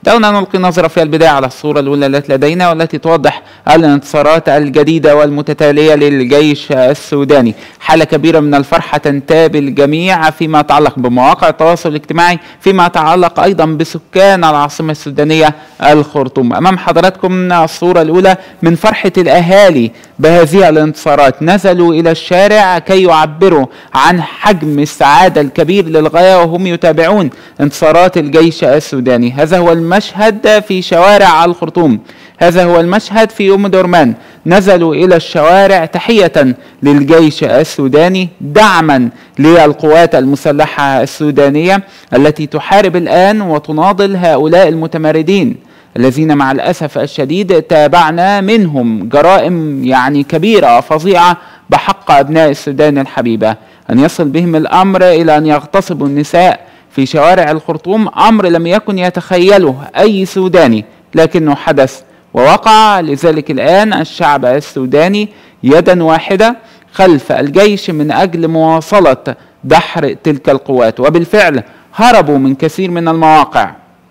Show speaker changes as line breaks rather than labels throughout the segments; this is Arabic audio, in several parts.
دعونا نلقي نظرة في البداية على الصورة الأولى التي لدينا والتي توضح الانتصارات الجديدة والمتتالية للجيش السوداني. حالة كبيرة من الفرحة تنتاب الجميع فيما يتعلق بمواقع التواصل الاجتماعي، فيما يتعلق أيضا بسكان العاصمة السودانية الخرطوم. أمام حضراتكم الصورة الأولى من فرحة الأهالي بهذه الانتصارات، نزلوا إلى الشارع كي يعبروا عن حجم السعادة الكبير للغاية وهم يتابعون انتصارات الجيش السوداني. هذا هو المشهد في شوارع الخرطوم، هذا هو المشهد في أم درمان. نزلوا إلى الشوارع تحية للجيش السوداني، دعما للقوات المسلحة السودانية التي تحارب الآن وتناضل هؤلاء المتمردين الذين مع الأسف الشديد تابعنا منهم جرائم كبيرة فظيعة بحق أبناء السودان الحبيبة. أن يصل بهم الأمر إلى أن يغتصبوا النساء في شوارع الخرطوم أمر لم يكن يتخيله أي سوداني، لكنه حدث ووقع. لذلك الآن الشعب السوداني يدا واحدة خلف الجيش من أجل مواصلة دحر تلك القوات، وبالفعل هربوا من كثير من المواقع،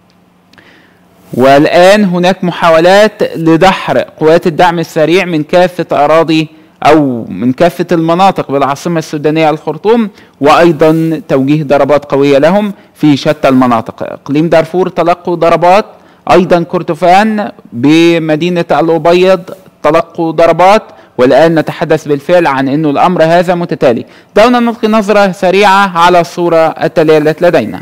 والآن هناك محاولات لدحر قوات الدعم السريع من كافة أراضي أو من كافة المناطق بالعاصمة السودانية الخرطوم، وأيضا توجيه ضربات قوية لهم في شتى المناطق. إقليم دارفور تلقوا ضربات، أيضا كردفان بمدينة الأبيض تلقوا ضربات، والآن نتحدث بالفعل عن أنه الأمر هذا متتالي. دعونا نلقي نظرة سريعة على الصورة التالية التي لدينا.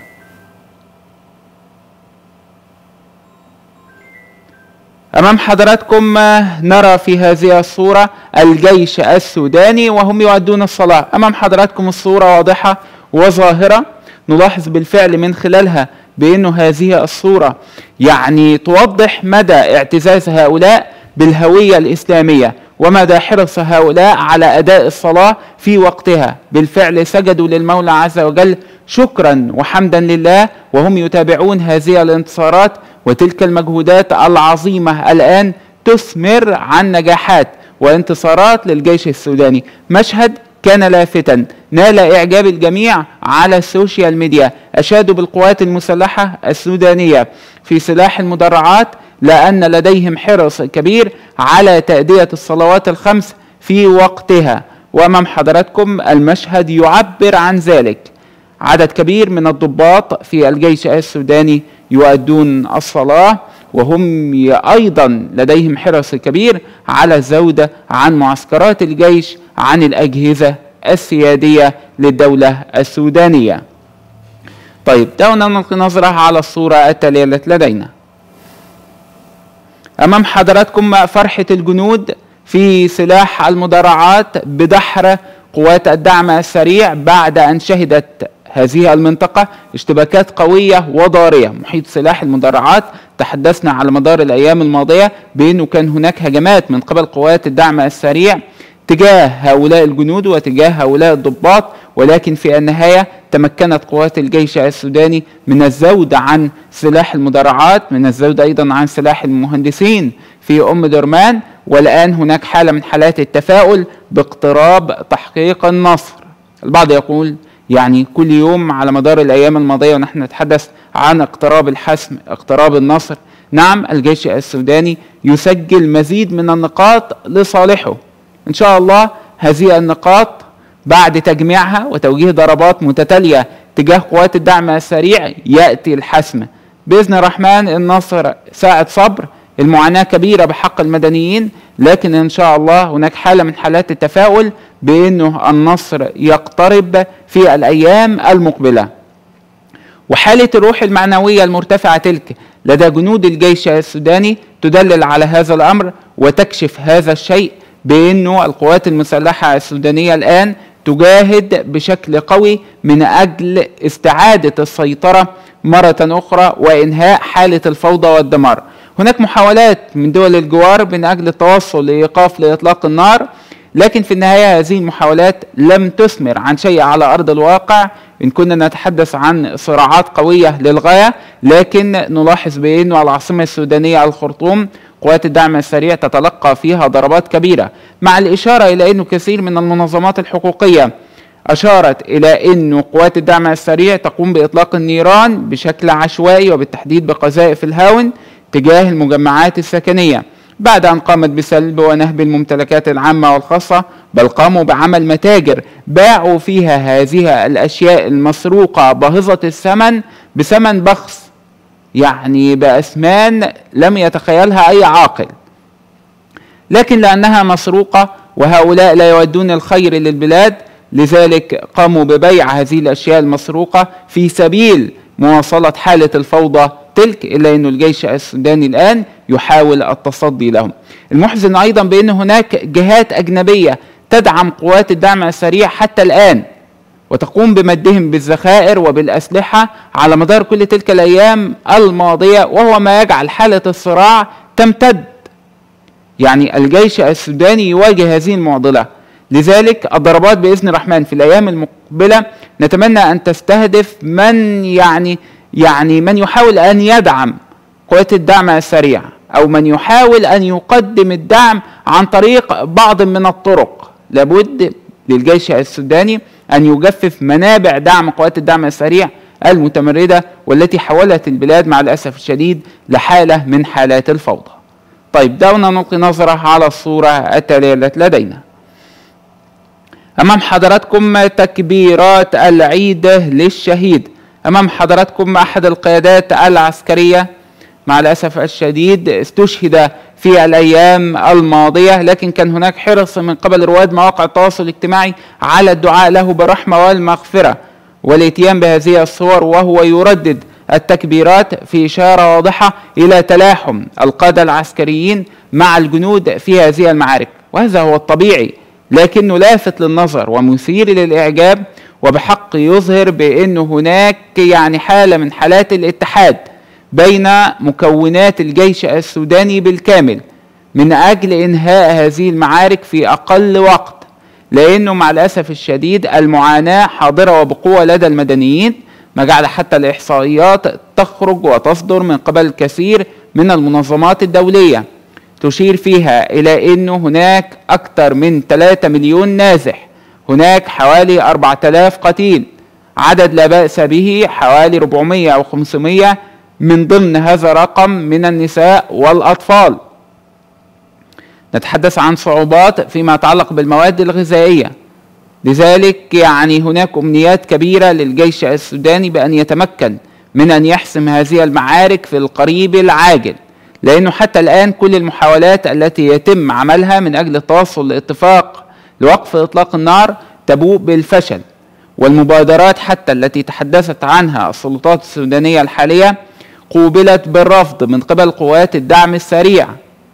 أمام حضراتكم نرى في هذه الصورة الجيش السوداني وهم يؤدون الصلاة. أمام حضراتكم الصورة واضحة وظاهرة، نلاحظ بالفعل من خلالها بأن هذه الصورة توضح مدى اعتزاز هؤلاء بالهوية الإسلامية ومدى حرص هؤلاء على أداء الصلاة في وقتها. بالفعل سجدوا للمولى عز وجل شكرا وحمدا لله وهم يتابعون هذه الانتصارات وتلك المجهودات العظيمة الآن تثمر عن نجاحات وانتصارات للجيش السوداني. مشهد كان لافتا نال إعجاب الجميع على السوشيال ميديا. أشادوا بالقوات المسلحة السودانية في سلاح المدرعات لأن لديهم حرص كبير على تأدية الصلوات الخمس في وقتها، وأمام حضراتكم المشهد يعبر عن ذلك. عدد كبير من الضباط في الجيش السوداني يؤدون الصلاة وهم أيضا لديهم حرص كبير على الزودة عن معسكرات الجيش عن الأجهزة السيادية للدولة السودانية. طيب، دعونا نلقي نظرة على الصورة التالية التي لدينا. أمام حضراتكم فرحة الجنود في سلاح المدرعات بدحر قوات الدعم السريع بعد أن شهدت هذه المنطقة اشتباكات قوية وضارية. محيط سلاح المدرعات تحدثنا على مدار الأيام الماضية بأنه كان هناك هجمات من قبل قوات الدعم السريع تجاه هؤلاء الجنود وتجاه هؤلاء الضباط، ولكن في النهاية تمكنت قوات الجيش السوداني من الزود عن سلاح المدرعات، من الزود أيضا عن سلاح المهندسين في أم درمان، والآن هناك حالة من حالات التفاؤل باقتراب تحقيق النصر. البعض يقول كل يوم على مدار الأيام الماضية ونحن نتحدث عن اقتراب الحسم، اقتراب النصر. نعم، الجيش السوداني يسجل مزيد من النقاط لصالحه. إن شاء الله هذه النقاط بعد تجميعها وتوجيه ضربات متتالية تجاه قوات الدعم السريع يأتي الحسم بإذن الرحمن. النصر ساعة صبر، المعاناة كبيرة بحق المدنيين، لكن إن شاء الله هناك حالة من حالات التفاؤل بأنه النصر يقترب في الأيام المقبلة. وحالة الروح المعنوية المرتفعة تلك لدى جنود الجيش السوداني تدلل على هذا الأمر وتكشف هذا الشيء بأنه القوات المسلحة السودانية الآن تجاهد بشكل قوي من أجل استعادة السيطرة مرة أخرى وإنهاء حالة الفوضى والدمار. هناك محاولات من دول الجوار من أجل التوصل لإيقاف لإطلاق النار، لكن في النهاية هذه المحاولات لم تثمر عن شيء على أرض الواقع. إن كنا نتحدث عن صراعات قوية للغاية، لكن نلاحظ بأنه العاصمة السودانية الخرطوم قوات الدعم السريع تتلقى فيها ضربات كبيرة، مع الإشارة إلى أنه كثير من المنظمات الحقوقية أشارت إلى أن قوات الدعم السريع تقوم بإطلاق النيران بشكل عشوائي وبالتحديد بقذائف الهاون تجاه المجمعات السكنية بعد أن قامت بسلب ونهب الممتلكات العامة والخاصة، بل قاموا بعمل متاجر باعوا فيها هذه الأشياء المسروقة باهظة الثمن بثمن بخس، يعني بأثمان لم يتخيلها أي عاقل. لكن لأنها مسروقة وهؤلاء لا يودون الخير للبلاد، لذلك قاموا ببيع هذه الأشياء المسروقة في سبيل مواصلة حالة الفوضى تلك، إلا أن الجيش السوداني الآن يحاول التصدي لهم. المحزن أيضا بأن هناك جهات أجنبية تدعم قوات الدعم السريع حتى الآن وتقوم بمدهم بالذخائر وبالأسلحة على مدار كل تلك الأيام الماضية، وهو ما يجعل حالة الصراع تمتد. يعني الجيش السوداني يواجه هذه المعضلة. لذلك الضربات بإذن الرحمن في الأيام المقبلة نتمنى أن تستهدف من من يحاول أن يدعم قوات الدعم السريع أو من يحاول أن يقدم الدعم عن طريق بعض من الطرق. لابد للجيش السوداني أن يجفف منابع دعم قوات الدعم السريع المتمردة والتي حولت البلاد مع الأسف الشديد لحالة من حالات الفوضى. طيب دعونا نلقي نظرة على الصورة التالية التي لدينا. أمام حضراتكم تكبيرات العيد للشهيد. أمام حضراتكم أحد القيادات العسكرية مع الأسف الشديد استشهد في الأيام الماضية، لكن كان هناك حرص من قبل رواد مواقع التواصل الاجتماعي على الدعاء له بالرحمة والمغفرة والاتيان بهذه الصور، وهو يردد التكبيرات في إشارة واضحة إلى تلاحم القادة العسكريين مع الجنود في هذه المعارك، وهذا هو الطبيعي، لكنه لافت للنظر ومثير للإعجاب وبحق يظهر بأن هناك حالة من حالات الاتحاد بين مكونات الجيش السوداني بالكامل من أجل إنهاء هذه المعارك في أقل وقت، لأنه مع الأسف الشديد المعاناة حاضرة وبقوة لدى المدنيين، ما جعل حتى الإحصائيات تخرج وتصدر من قبل كثير من المنظمات الدولية تشير فيها إلى أنه هناك أكثر من 3 مليون نازح، هناك حوالي 4000 قتيل، عدد لا بأس به حوالي 400 أو 500 من ضمن هذا رقم من النساء والأطفال. نتحدث عن صعوبات فيما يتعلق بالمواد الغذائية. لذلك هناك أمنيات كبيرة للجيش السوداني بأن يتمكن من أن يحسم هذه المعارك في القريب العاجل، لأنه حتى الآن كل المحاولات التي يتم عملها من أجل التوصل لاتفاق لوقف إطلاق النار تبوء بالفشل، والمبادرات حتى التي تحدثت عنها السلطات السودانية الحالية قوبلت بالرفض من قبل قوات الدعم السريع.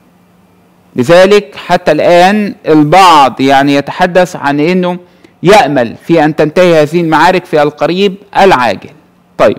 لذلك حتى الآن البعض يتحدث عن أنه يأمل في أن تنتهي هذه المعارك في القريب العاجل. طيب